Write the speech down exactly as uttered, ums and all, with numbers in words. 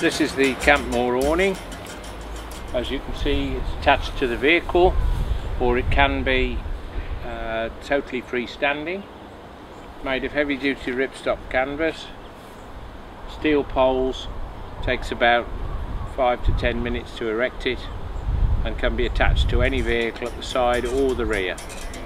This is the Campmor Awning. As you can see, it's attached to the vehicle, or it can be uh, totally freestanding. Made of heavy duty ripstop canvas, steel poles, takes about five to ten minutes to erect it, and can be attached to any vehicle at the side or the rear.